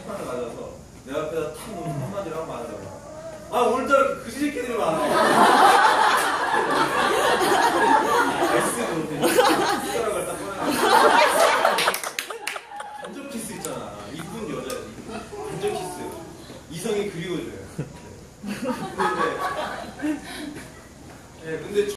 하나 가져서 내 앞에다 탁 놓고 한마디를 하고 말하더라고요. 아, 오늘따라 그지 새끼들이 많아. S로 숟가락을 딱 꺼내가지고 간접 키스 있잖아. 이쁜 여자야. 간접 키스. 이성이 그리워져요. 근데